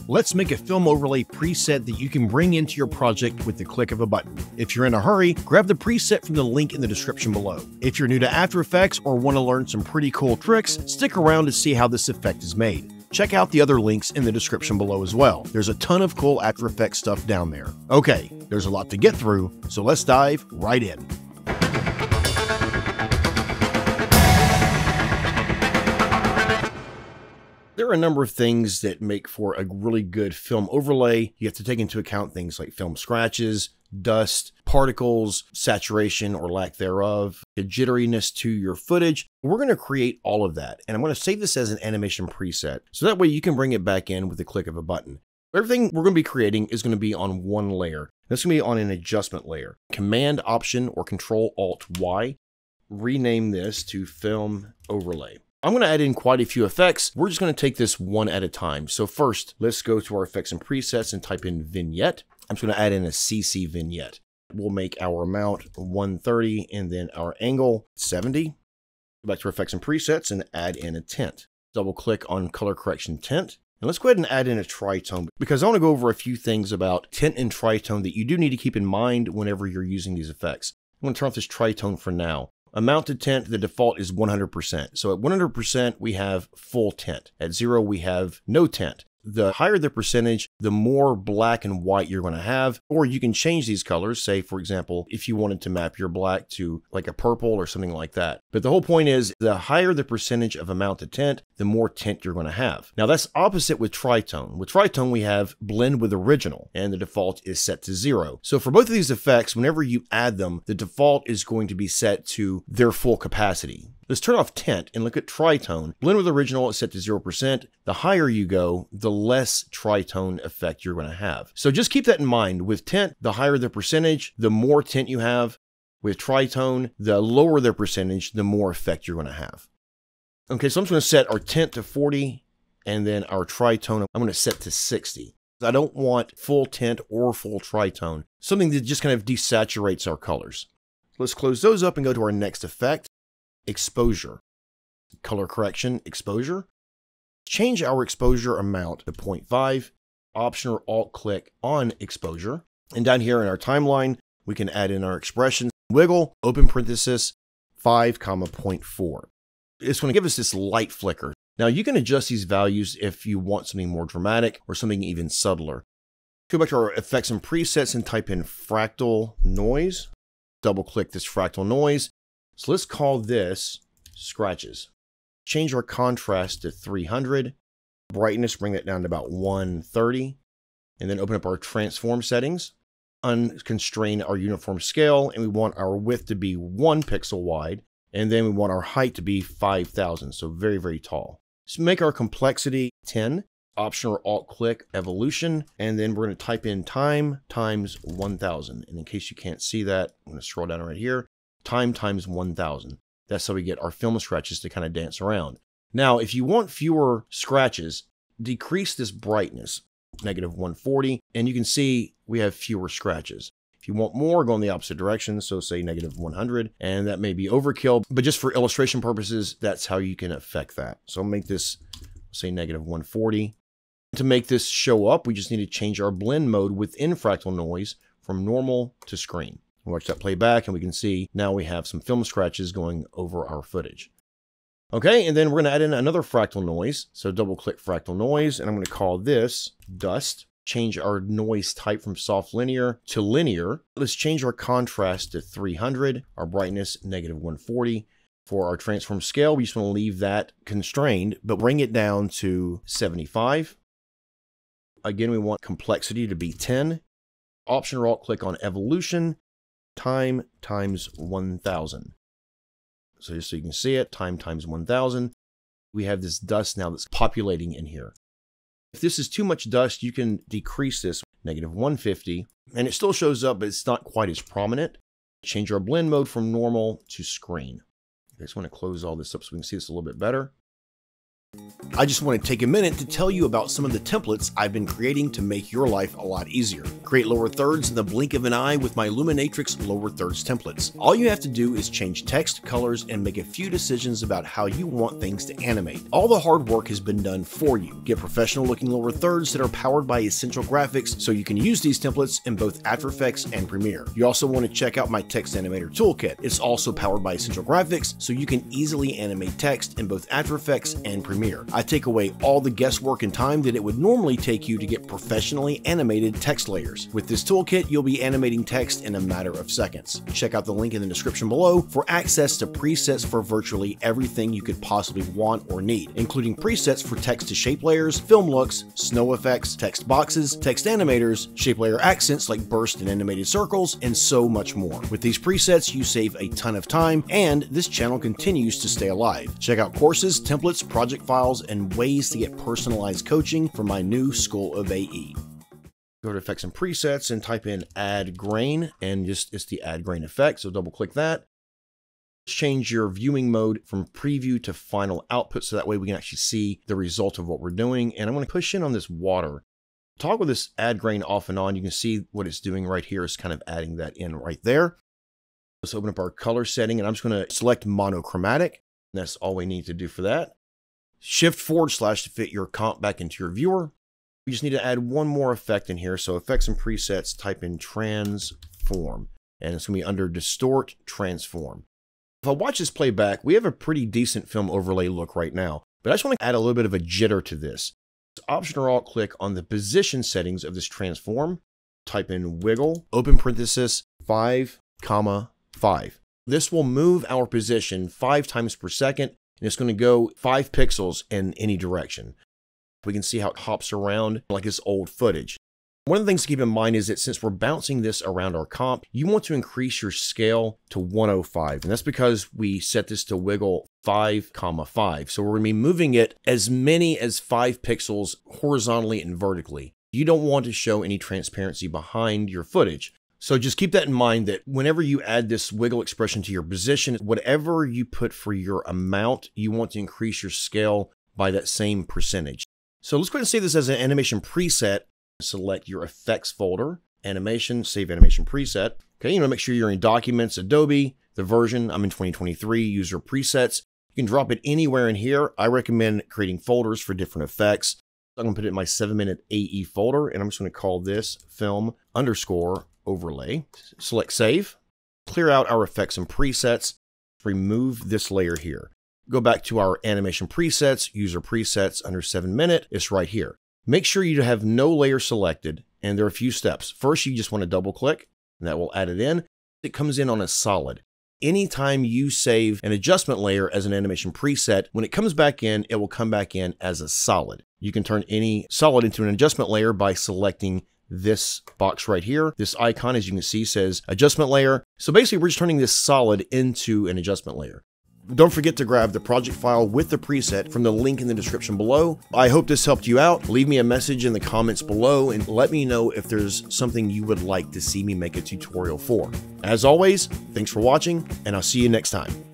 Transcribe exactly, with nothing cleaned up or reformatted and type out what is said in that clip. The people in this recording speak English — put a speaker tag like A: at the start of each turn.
A: Let's make a film overlay preset that you can bring into your project with the click of a button. If you're in a hurry, grab the preset from the link in the description below. If you're new to After Effects or want to learn some pretty cool tricks, stick around to see how this effect is made. Check out the other links in the description below as well. There's a ton of cool After Effects stuff down there. Okay, there's a lot to get through, so let's dive right in. There are a number of things that make for a really good film overlay. You have to take into account things like film scratches, dust, particles, saturation or lack thereof, a jitteriness to your footage. We're going to create all of that, and I'm going to save this as an animation preset, so that way you can bring it back in with the click of a button. Everything we're going to be creating is going to be on one layer. That's going to be on an adjustment layer. Command Option or Control Alt Y. Rename this to Film Overlay. I'm going to add in quite a few effects. We're just going to take this one at a time. So first, let's go to our effects and presets and type in vignette. I'm just going to add in a C C vignette. We'll make our amount one thirty and then our angle seventy. Go back to our effects and presets and add in a tint. Double click on color correction tint. And let's go ahead and add in a tritone, because I want to go over a few things about tint and tritone that you do need to keep in mind whenever you're using these effects. I'm going to turn off this tritone for now. Amount to tint, the default is one hundred percent. So at one hundred percent, we have full tint. At zero, we have no tint. The higher the percentage, the more black and white you're going to have. Or you can change these colors. Say, for example, if you wanted to map your black to like a purple or something like that. But the whole point is, the higher the percentage of amount to tint, the more tint you're going to have. Now that's opposite with tritone. With tritone, we have blend with original, and the default is set to zero. So for both of these effects, whenever you add them, the default is going to be set to their full capacity. Let's turn off tint and look at tritone. Blend with original is set to zero percent. The higher you go, the less tritone effect you're going to have. So just keep that in mind. With tint, the higher the percentage, the more tint you have. With tritone, the lower the percentage, the more effect you're going to have. Okay, so I'm just going to set our tint to forty, and then our tritone, I'm going to set to sixty. I don't want full tint or full tritone, something that just kind of desaturates our colors. Let's close those up and go to our next effect. Exposure. Color correction, exposure. Change our exposure amount to zero point five. Option or alt click on exposure. And down here in our timeline, we can add in our expression. Wiggle, open parenthesis, five comma zero point four. It's going to give us this light flicker. Now you can adjust these values if you want something more dramatic or something even subtler. Go back to our effects and presets and type in fractal noise. Double click this fractal noise. So let's call this scratches. Change our contrast to three hundred. Brightness, bring that down to about one thirty. And then open up our transform settings. Unconstrain our uniform scale. And we want our width to be one pixel wide. And then we want our height to be five thousand. So very, very tall. So make our complexity ten. Option or alt click evolution. And then we're going to type in time times one thousand. And in case you can't see that, I'm going to scroll down right here. Time times one thousand. That's how we get our film scratches to kind of dance around. Now, if you want fewer scratches, decrease this brightness, negative one forty, and you can see we have fewer scratches. If you want more, go in the opposite direction, so say negative one hundred, and that may be overkill, but just for illustration purposes, that's how you can affect that. So I'll make this, say, negative one forty. To make this show up, we just need to change our blend mode within fractal noise from normal to screen. Watch that play back and we can see now we have some film scratches going over our footage. Okay, and then we're going to add in another fractal noise. So double click fractal noise, and I'm going to call this dust. Change our noise type from soft linear to linear. Let's change our contrast to three hundred, our brightness negative one forty. For our transform scale, we just want to leave that constrained, but bring it down to seventy-five. Again, we want complexity to be ten. Option or alt click on evolution. Time times one thousand. So just so you can see it, time times one thousand. We have this dust now that's populating in here. If this is too much dust, you can decrease this, negative one fifty, and it still shows up, but it's not quite as prominent. Change our blend mode from normal to screen. I just want to close all this up so we can see this a little bit better. I just want to take a minute to tell you about some of the templates I've been creating to make your life a lot easier. Create lower thirds in the blink of an eye with my Luminatrix lower thirds templates. All you have to do is change text, colors, and make a few decisions about how you want things to animate. All the hard work has been done for you. Get professional looking lower thirds that are powered by Essential Graphics so you can use these templates in both After Effects and Premiere. You also want to check out my Text Animator Toolkit. It's also powered by Essential Graphics so you can easily animate text in both After Effects and Premiere. I take away all the guesswork and time that it would normally take you to get professionally animated text layers. With this toolkit, you'll be animating text in a matter of seconds. Check out the link in the description below for access to presets for virtually everything you could possibly want or need, including presets for text to shape layers, film looks, snow effects, text boxes, text animators, shape layer accents like burst and animated circles, and so much more. With these presets, you save a ton of time, and this channel continues to stay alive. Check out courses, templates, project files, and ways to get personalized coaching from my new School of A E. Go to Effects and Presets and type in Add Grain, and just it's the Add Grain effect, so double click that. Change your viewing mode from preview to final output so that way we can actually see the result of what we're doing. And I'm going to push in on this water. Toggle this Add Grain off and on. You can see what it's doing right here is kind of adding that in right there. Let's open up our color setting, and I'm just going to select monochromatic. That's all we need to do for that. Shift forward slash to fit your comp back into your viewer. We just need to add one more effect in here. So Effects and Presets, type in Transform, and it's going to be under Distort Transform. If I watch this play back, we have a pretty decent film overlay look right now, but I just want to add a little bit of a jitter to this. Option or Alt click on the position settings of this transform, type in Wiggle, open parenthesis, five, comma, five. This will move our position five times per second, and it's going to go five pixels in any direction. We can see how it hops around like this old footage. One of the things to keep in mind is that since we're bouncing this around our comp, you want to increase your scale to one oh five. And that's because we set this to wiggle five comma five. So we're going to be moving it as many as five pixels horizontally and vertically. You don't want to show any transparency behind your footage. So just keep that in mind that whenever you add this wiggle expression to your position, whatever you put for your amount, you want to increase your scale by that same percentage. So let's go ahead and save this as an animation preset. Select your effects folder, animation, save animation preset. Okay, you want to make sure you're in Documents, Adobe, the version, I'm in twenty twenty-three, user presets. You can drop it anywhere in here. I recommend creating folders for different effects. I'm going to put it in my seven minute A E folder, and I'm just going to call this film underscore overlay. Select save, clear out our effects and presets, remove this layer here. Go back to our animation presets, user presets under seven minute, it's right here. Make sure you have no layer selected, and there are a few steps. First, you just want to double click, and that will add it in. It comes in on a solid. Anytime you save an adjustment layer as an animation preset, when it comes back in, it will come back in as a solid. You can turn any solid into an adjustment layer by selecting this box right here. This icon, as you can see, says adjustment layer. So basically, we're just turning this solid into an adjustment layer. Don't forget to grab the project file with the preset from the link in the description below. I hope this helped you out. Leave me a message in the comments below and let me know if there's something you would like to see me make a tutorial for. As always, thanks for watching, and I'll see you next time.